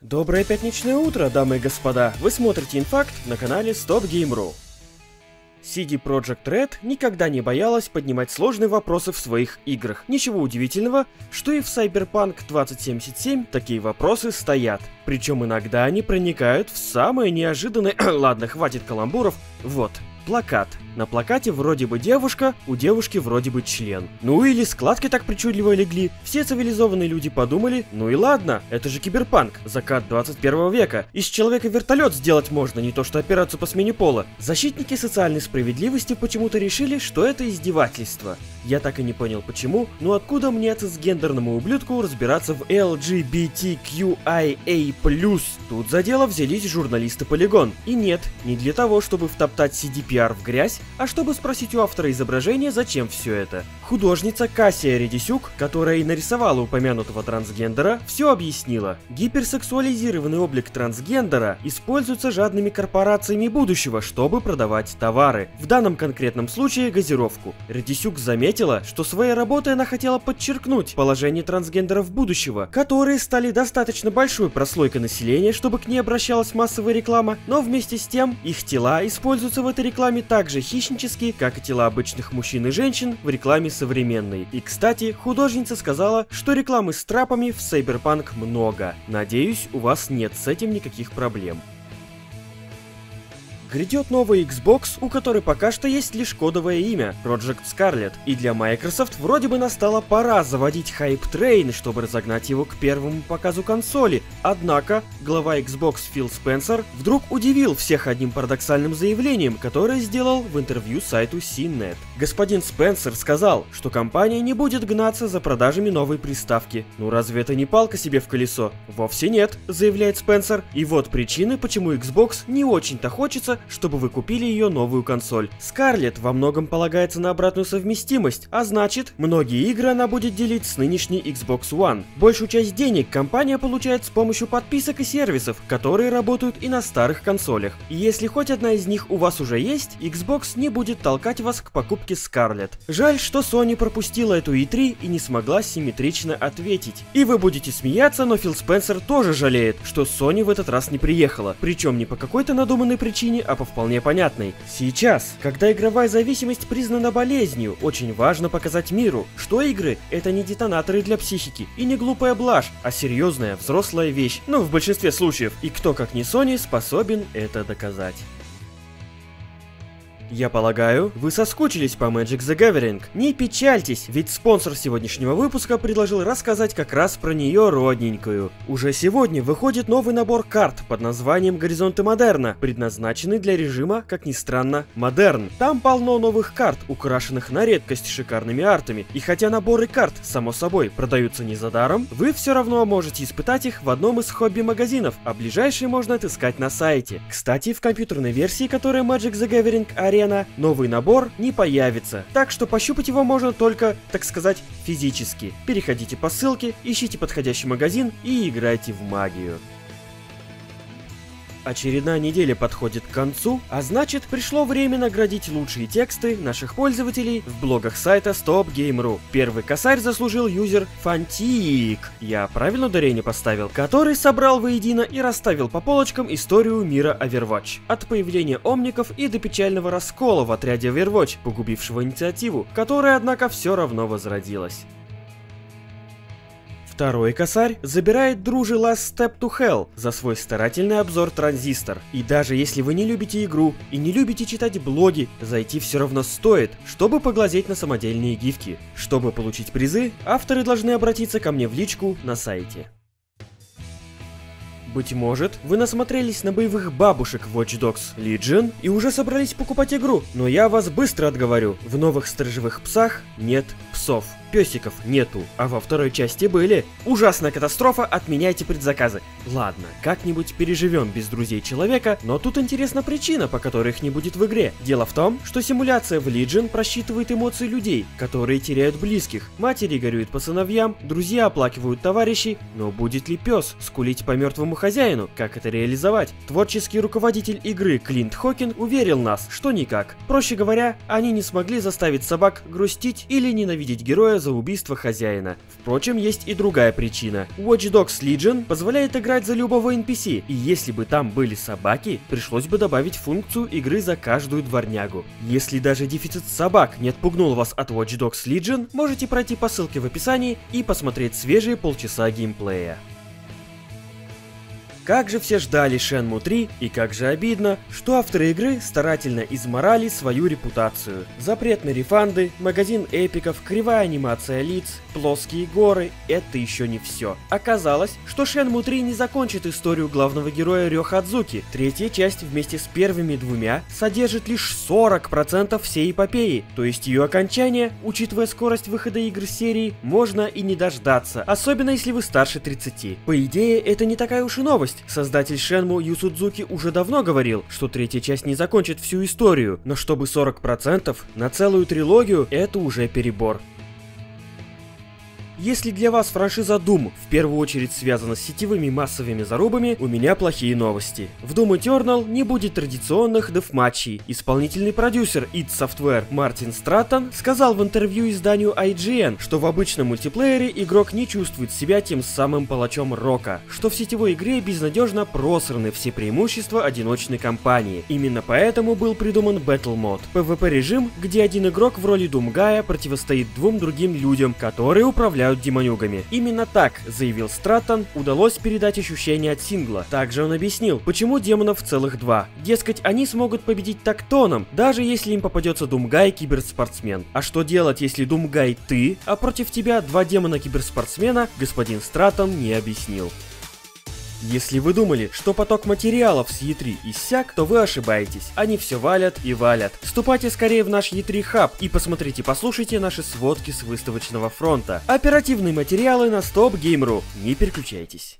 Доброе пятничное утро, дамы и господа! Вы смотрите Инфакт на канале StopGame.ru. CD Projekt Red никогда не боялась поднимать сложные вопросы в своих играх. Ничего удивительного, что и в Cyberpunk 2077 такие вопросы стоят. Причем иногда они проникают в самые неожиданные... Ладно, хватит каламбуров. Вот, плакат. На плакате вроде бы девушка, у девушки вроде бы член. Ну или складки так причудливо легли. Все цивилизованные люди подумали, ну и ладно, это же киберпанк, закат 21 века. Из человека вертолет сделать можно, не то что операцию по смене пола. Защитники социальной справедливости почему-то решили, что это издевательство. Я так и не понял почему, но откуда мне цисгендерному ублюдку разбираться в LGBTQIA+. Тут за дело взялись журналисты Polygon. И нет, не для того, чтобы втоптать CDPR в грязь, а чтобы спросить у автора изображения, зачем все это. Художница Кассия Редисюк, которая и нарисовала упомянутого трансгендера, все объяснила. Гиперсексуализированный облик трансгендера используется жадными корпорациями будущего, чтобы продавать товары. В данном конкретном случае газировку. Редисюк заметила, что своей работой она хотела подчеркнуть положение трансгендеров будущего, которые стали достаточно большой прослойкой населения, чтобы к ней обращалась массовая реклама, но вместе с тем их тела используются в этой рекламе так же хищнически, как и тела обычных мужчин и женщин в рекламе современной. И, кстати, художница сказала, что рекламы с трапами в Cyberpunk много. Надеюсь, у вас нет с этим никаких проблем. Грядет новый Xbox, у которой пока что есть лишь кодовое имя — Project Scarlet. И для Microsoft вроде бы настала пора заводить хайп-трейн, чтобы разогнать его к первому показу консоли. Однако, глава Xbox Фил Спенсер вдруг удивил всех одним парадоксальным заявлением, которое сделал в интервью сайту CNET. Господин Спенсер сказал, что компания не будет гнаться за продажами новой приставки. Ну разве это не палка себе в колесо? Вовсе нет, заявляет Спенсер. И вот причины, почему Xbox не очень-то хочется, чтобы вы купили ее новую консоль. Scarlet во многом полагается на обратную совместимость, а значит, многие игры она будет делить с нынешней Xbox One. Большую часть денег компания получает с помощью подписок и сервисов, которые работают и на старых консолях. И если хоть одна из них у вас уже есть, Xbox не будет толкать вас к покупке Scarlet. Жаль, что Sony пропустила эту E3 и не смогла симметрично ответить. И вы будете смеяться, но Фил Спенсер тоже жалеет, что Sony в этот раз не приехала. Причем не по какой-то надуманной причине, а по вполне понятной. Сейчас, когда игровая зависимость признана болезнью, очень важно показать миру, что игры — это не детонаторы для психики и не глупая блажь, а серьезная взрослая вещь. Ну, в большинстве случаев. И кто, как не Sony, способен это доказать. Я полагаю, вы соскучились по Magic the Gathering. Не печальтесь, ведь спонсор сегодняшнего выпуска предложил рассказать как раз про нее родненькую. Уже сегодня выходит новый набор карт под названием Горизонты Модерна, предназначенный для режима, как ни странно, Модерн. Там полно новых карт, украшенных на редкость шикарными артами, и хотя наборы карт, само собой, продаются не за даром, вы все равно можете испытать их в одном из хобби-магазинов, а ближайшие можно отыскать на сайте. Кстати, в компьютерной версии, которая Magic the Gathering Arena, новый набор не появится, так что пощупать его можно только, так сказать, физически. Переходите по ссылке, ищите подходящий магазин и играйте в магию. Очередная неделя подходит к концу, а значит, пришло время наградить лучшие тексты наших пользователей в блогах сайта StopGame.ru. Первый косарь заслужил юзер Фантик, я правильно ударение поставил, который собрал воедино и расставил по полочкам историю мира Overwatch. От появления омников и до печального раскола в отряде Overwatch, погубившего инициативу, которая, однако, все равно возродилась. Второй косарь забирает дружи Last Step to Hell за свой старательный обзор Транзистор. И даже если вы не любите игру и не любите читать блоги, зайти все равно стоит, чтобы поглазеть на самодельные гифки. Чтобы получить призы, авторы должны обратиться ко мне в личку на сайте. Быть может, вы насмотрелись на боевых бабушек в Watch Dogs Legion и уже собрались покупать игру, но я вас быстро отговорю, в новых сторожевых псах нет псов. Песиков нету, а во второй части были. Ужасная катастрофа, отменяйте предзаказы. Ладно, как-нибудь переживем без друзей человека, но тут интересна причина, по которой их не будет в игре. Дело в том, что симуляция в Legion просчитывает эмоции людей, которые теряют близких. Матери горюют по сыновьям, друзья оплакивают товарищей, но будет ли пес скулить по мертвому хозяину? Как это реализовать? Творческий руководитель игры Клинт Хокин уверил нас, что никак. Проще говоря, они не смогли заставить собак грустить или ненавидеть героя за убийство хозяина. Впрочем, есть и другая причина. Watch Dogs Legion позволяет играть за любого NPC, и если бы там были собаки, пришлось бы добавить функцию игры за каждую дворнягу. Если даже дефицит собак не отпугнул вас от Watch Dogs Legion, можете пройти по ссылке в описании и посмотреть свежие полчаса геймплея. Как же все ждали Shenmue 3, и как же обидно, что авторы игры старательно изморали свою репутацию. Запрет на рефанды, магазин эпиков, кривая анимация лиц, плоские горы — это еще не все. Оказалось, что Shenmue 3 не закончит историю главного героя Рё Хадзуки. Третья часть вместе с первыми двумя содержит лишь 40% всей эпопеи, то есть ее окончание, учитывая скорость выхода игр серии, можно и не дождаться, особенно если вы старше 30. По идее, это не такая уж и новость. Создатель Shenmue Ю Судзуки уже давно говорил, что третья часть не закончит всю историю, но чтобы 40% на целую трилогию — это уже перебор. Если для вас франшиза Doom в первую очередь связана с сетевыми массовыми зарубами, у меня плохие новости. В Doom Eternal не будет традиционных дефматчей. Исполнительный продюсер id Software Мартин Страттон сказал в интервью изданию IGN, что в обычном мультиплеере игрок не чувствует себя тем самым палачом Рока, что в сетевой игре безнадежно просраны все преимущества одиночной кампании. Именно поэтому был придуман Battle Mode — PvP режим, где один игрок в роли Думгая противостоит двум другим людям, которые управляют демонюгами. Именно так, заявил Страттон, удалось передать ощущения от сингла. Также он объяснил, почему демонов целых два. Дескать, они смогут победить тактоном, даже если им попадется Думгай-киберспортсмен. А что делать, если Думгай ты, а против тебя два демона-киберспортсмена, господин Страттон не объяснил. Если вы думали, что поток материалов с E3 иссяк, то вы ошибаетесь. Они все валят и валят. Вступайте скорее в наш E3 Hub и послушайте наши сводки с выставочного фронта. Оперативные материалы на Stop Game.ru. Не переключайтесь.